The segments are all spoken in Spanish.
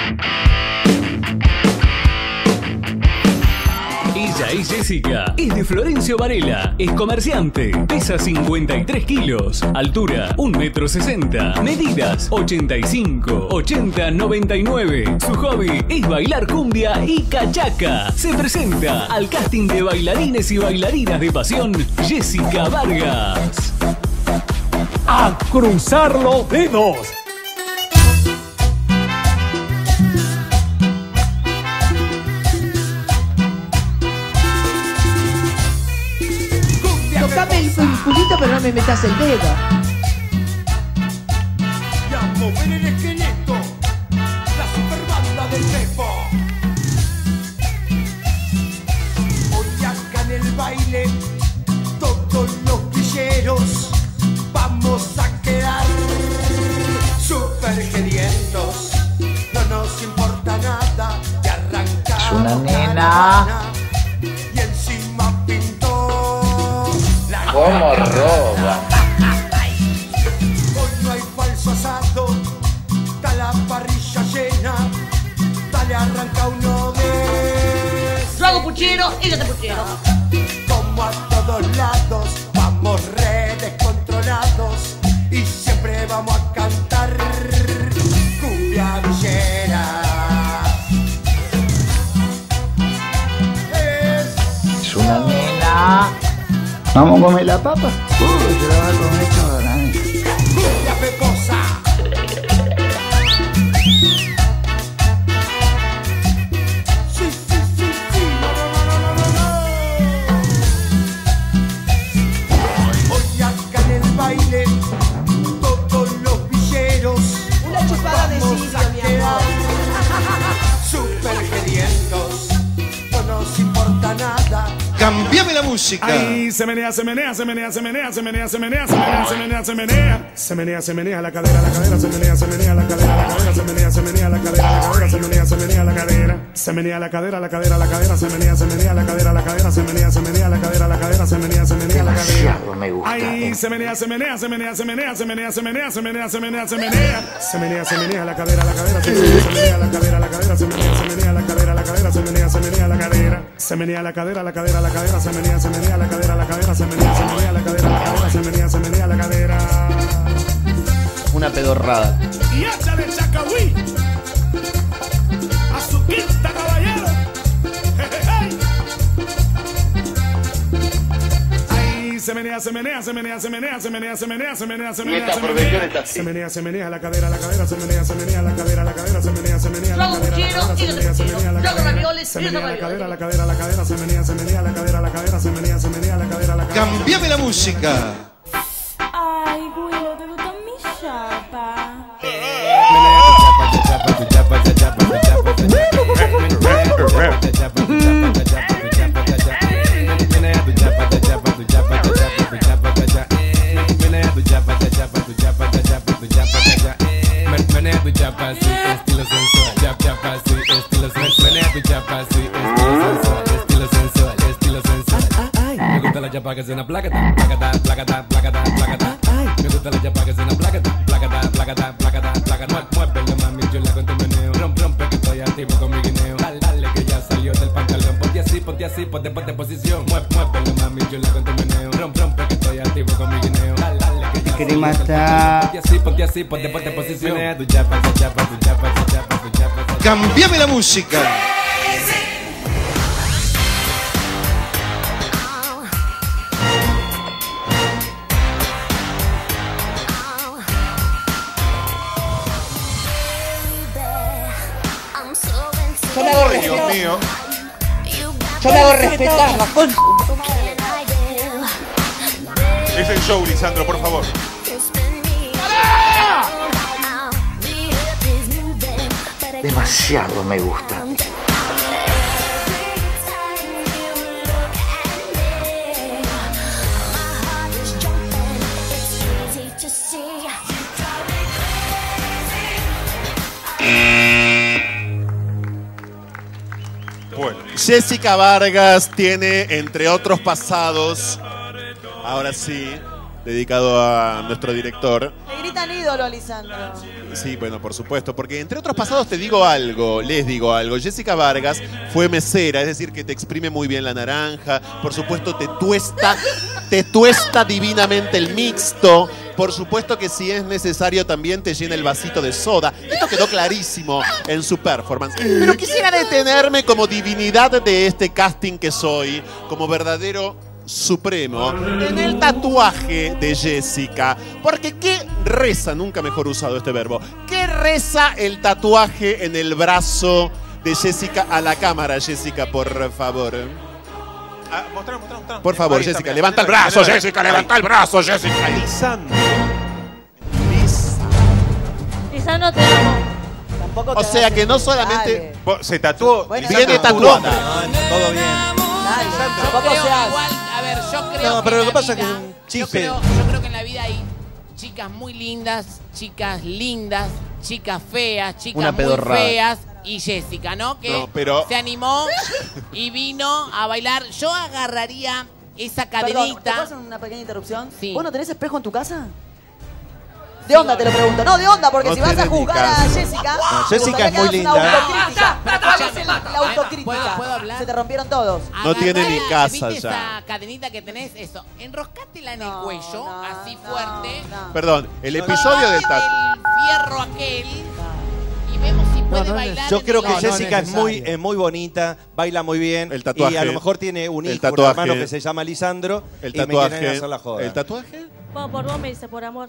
Ella es Jessica, es de Florencio Varela, es comerciante, pesa 53 kilos, altura 1,60 m, medidas 85, 80, 99. Su hobby es bailar cumbia y cachaca. Se presenta al casting de bailarines y bailarinas de pasión, Jessica Vargas. ¡A cruzar los dedos! Tocame el culito, pero no me metas el dedo. Y a mover el esqueleto, la superbanda del Pepo. Hoy acá en el baile, todos los villeros vamos a quedar super gedientos. No nos importa nada y arrancamos. Es una nena. Y encima pintó. ¿Cómo roba? Hoy no hay falso asado, está la parrilla llena. Dale, arranca uno de. Yo hago puchero y yo te puchero. Como a todos lados, vamos re descontrolados. Y siempre vamos a cantar cumbia villera. Es una nena. ¿Vamos a comer la papa? Se la va a comer toda. Cumbia pecosa. Sí, sí, sí, sí. No. Hoy acá en el baile, todos los villeros. Una chupada de vamos sirio, a mi quedar amor. super gedientos. No nos importa nada. Cambiame la música. Ahí se menea, se menea, se menea, se menea, se menea, se menea, se menea, se menea, se menea. Se menea, se menea la cadera, se menea, se menea la cadera, se menea, se menea la cadera, se menea, se menea la cadera. Se menea la cadera, se menea, se menea la cadera, se menea, se menea la cadera, se menea, se menea la cadera. Me gusta. Ahí se menea, se menea, se menea, se menea, se menea, se menea, se menea, se menea, se menea. Se menea, se menea la cadera, se menea, se menea la cadera, se menea, se menea la cadera, se menea, se menea la cadera. Se menea la cadera, se menea, se menea la cadera, se menea, se menea la cadera, se menea, se menea la cadera. Una pedorrada. Y échale chacahuí a su quinta, caballero. Ahí se menea, se menea, se menea, se menea, se menea, se menea, se menea, se menea, se menea, se menea la cadera, se menea, se menea la cadera, se menea, se menea la cadera, se menea, se menea la cadera, se menea la cadera, la cadera, se menea, se menea la cadera, se menea, se menea la cadera. Cambiame la música. Ay, Guido, te gusta mi chapa. Menea tu chapa así, estilo sensual. Chapa así, estilo sensual. Menea tu chapa así, estilo sensual. Estilo sensual. Me gusta la chapa que suena placata, placata, placata, placata, placata. Me gusta la chapa que suena placata, placata, placata, placata, placata. Muévelo, mami, chula con tu meneo. Rompe que estoy activo con mi guineo. Dale que ya salió del pantalón. Ponte así, ponte posición. Muévelo, mami, chula con tu meneo. Rompe que estoy activo con mi guineo. Dale que ya Querí matar. Ponte así, ponte posición. Menea tu chapa, tu chapa, tu chapa, tu chapa, tu chapa. Cambiame la música. Yo me hago Ay, Dios respetar. mío. Yo me hago respetar, la concha. Es el show, Lisandro, por favor. Demasiado me gusta. Bueno, Jessica Vargas tiene, entre otros pasados, ahora sí, dedicado a nuestro director. Le gritan ídolo a Lisandro. Sí, bueno, por supuesto, porque entre otros pasados les digo algo. Jessica Vargas fue mesera, es decir, que te exprime muy bien la naranja, por supuesto te tuesta divinamente el mixto, por supuesto que si es necesario también te llena el vasito de soda. Esto quedó clarísimo en su performance. Pero quisiera detenerme como divinidad de este casting que soy, como verdadero supremo, en el tatuaje de Jessica. Porque ¿qué reza? Nunca mejor usado este verbo. ¿Qué reza el tatuaje en el brazo de Jessica? A la cámara, Jessica, por favor. Mostrá. Por favor, Ahí Jessica, está, levanta el brazo, Jessica, levanta el brazo, Jessica. Lisandro. Lisandro, te amo. Tampoco O sea que no solamente Se tatuó. Bueno, viene Lisandro, tatuada. Todo bien. Dale, Yo tampoco creo seas. igual, a ver, yo creo No, pero en lo que la pasa es que vida- es un yo chiste. creo que en la vida hay chicas muy lindas, chicas lindas, chicas feas, chicas Una muy pedorrada. feas y Jessica, ¿no? Que No, pero- se animó y vino a bailar. Yo agarraría esa Perdón, ¿te cadenita. puedo hacer una pequeña interrupción? Sí. ¿Vos no tenés espejo en tu casa? De onda te lo pregunto. No, de onda, porque No si vas a tenés ni juzgar a casa. Jessica... No, me Jessica gustaría es que muy hagas una linda. autocrítica. ¿Cuál es la autocrítica? ¿Puedo hablar? Se te rompieron todos. No tiene ni casa ¿viste ya. esa cadenita que tenés? Eso, enroscátela en el No, cuello, no, así no, fuerte. no. Perdón, el episodio del tatu. El fierro aquel y vemos si puede bailar. Yo en creo el- que No, no Jessica es es muy bonita, baila muy bien. El tatuaje. Y a lo mejor tiene un El hijo, un tatuaje. hermano que se llama Lisandro. El y me tatuaje. quieren hacer la joda. ¿El tatuaje? Bueno, por vos me dice, por amor.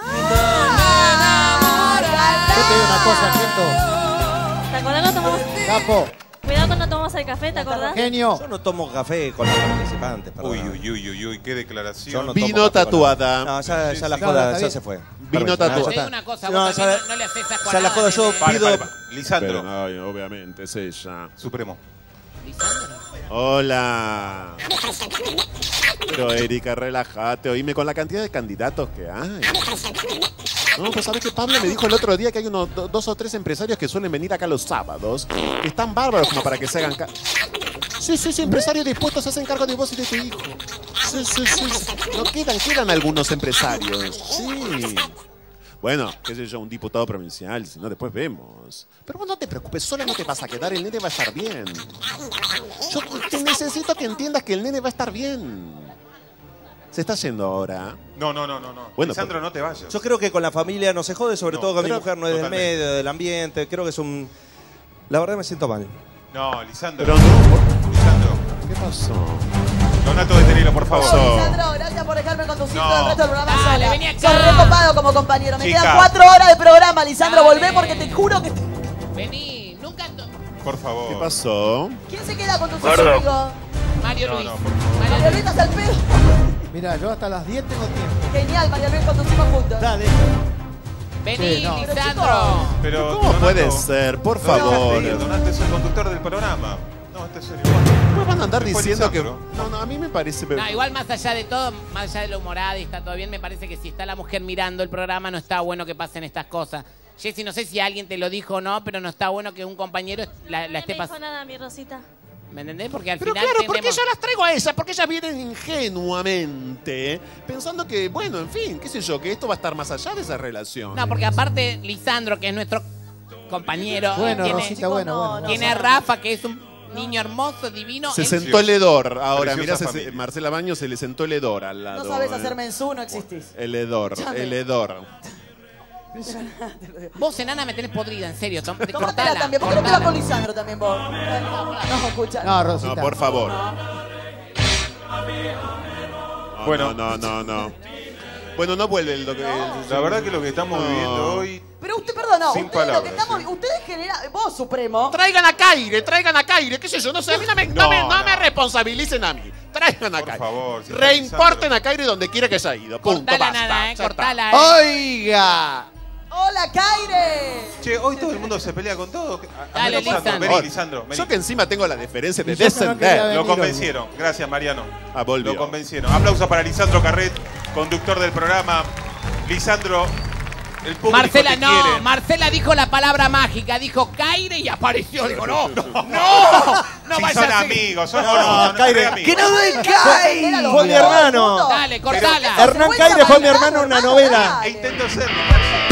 Yo te digo una cosa, Cheto. ¿Te acordás cuando tomamos? Capo, Cuidado cuando tomamos el café, ¿te acordás? genio. Yo no tomo café con los participantes, perdón. Uy, qué Yo declaración. no tomo Vino café con tatuada. No, ya la Claro, joda está ya bien. se fue. Vino Permiso, tatuada. ya Te está. digo una cosa, No, vos también no le haces asco a ya la joda, yo nada, pido... Lisandro. Pero, ay, obviamente, es ella. Supremo. Lisandro. Hola. Pero Erika, relájate, oíme con la cantidad de candidatos que hay. No, pues sabes que Pablo me dijo el otro día que hay unos 2 o 3 empresarios que suelen venir acá los sábados, que están bárbaros como para que se hagan Sí, empresarios dispuestos se hacen cargo de vos y de tu hijo. Sí. No quedan algunos empresarios. Sí. Bueno, qué sé yo, un diputado provincial, si no después vemos. Pero vos no te preocupes, sola no te vas a quedar, el nene va a estar bien. Yo te necesito que entiendas que el nene va a estar bien. Se está yendo ahora. No. Bueno, Lisandro, no te vayas. Yo creo que con la familia no se jode, sobre No, todo con mi pero- mujer, no es del totalmente. medio, del ambiente. Creo que es un... La verdad me siento mal. No, Lisandro. Pero no. Lisandro. ¿Qué pasó? Donato, detenelo, por favor. Lisandro, gracias por dejarme conducir No. todo el resto del programa Dale, sola. vení acá. Sos recopado como compañero. Me Chica. quedan 4 horas de programa, Lisandro. Dale. Volvé porque te juro que... Vení, nunca. Por favor. ¿Qué pasó? ¿Quién se queda con tus hijos, amigo? Mario Luis. No, por favor. María Mario Luis, estás al pedo. Mira, yo hasta las 10 tengo tiempo. Genial, María Luis, conducimos juntos. Dale. Vení, Sí, no. Lisandro. Pero, ¿Cómo Donato, puede ser? Por favor. Donato es el conductor del programa. No, este es el ¿Cómo van a andar Se fue diciendo que...? Lisandro. No, a mí me parece... No, igual más allá de todo, más allá de lo humorada y está todo bien, me parece que si está la mujer mirando el programa no está bueno que pasen estas cosas. Jessy, no sé si alguien te lo dijo o no, pero no está bueno que un compañero la No esté me dijo pasando. nada, mi Rosita. ¿Me entendés? Porque al Pero final claro, porque tenemos... yo las traigo a ellas, porque ellas vienen ingenuamente, pensando que, bueno, en fin, qué sé yo, que esto va a estar más allá de esa relación. No, porque aparte Lisandro, que es nuestro compañero, Bueno, tiene, Rosita, bueno. tiene a Rafa, que es un niño hermoso, divino. Se Él- sentó el hedor. Ahora, Preciosa mira, familia. Marcela Baños se le sentó el hedor al lado. No sabes hacer mensú, no existís. El hedor, Llame. el hedor. Vos, enana, me tenés podrida, en serio. Tómatela Cortala, también. ¿Por qué no te vas cortala. con Lisandro también vos? No, escucha. No, Rosita. No, por favor. Bueno. No. Bueno, no vuelve el doctor. La verdad que lo que estamos viviendo hoy... Pero usted, perdón, no. Sin Ustedes lo que palabras, estamos... Ustedes generan... Vos, Supremo. Traigan a Caire, qué sé yo, no sé, a mí no me responsabilicen a mí. Traigan a Por Caire. favor. si está Reimporten Lisandro. a Caire donde quiera que haya ido. Punto, Cortala, basta. nada, ya está. cortala. Oiga. Hola, Caire. Che, hoy todo el mundo se pelea con todo. Dale, Lisandro, Lisandro. vení, Lisandro, vení. Yo que encima tengo la deferencia de Y yo que no quería descender. ver. Lo convencieron. Gracias, Mariano. Ah, volvió. Lo convencieron. Aplauso para Lisandro Carret, conductor del programa. Lisandro, el público Marcela, te no. quiere. Marcela dijo la palabra mágica. Dijo Caire y apareció. Digo, no. No Si vayas son a amigos, son No, Caire. amigos. ¡Que no den Caire! Fue mi hermano. Dale, cortala. Hernán Caire fue mi hermano en una novela. E intento ser.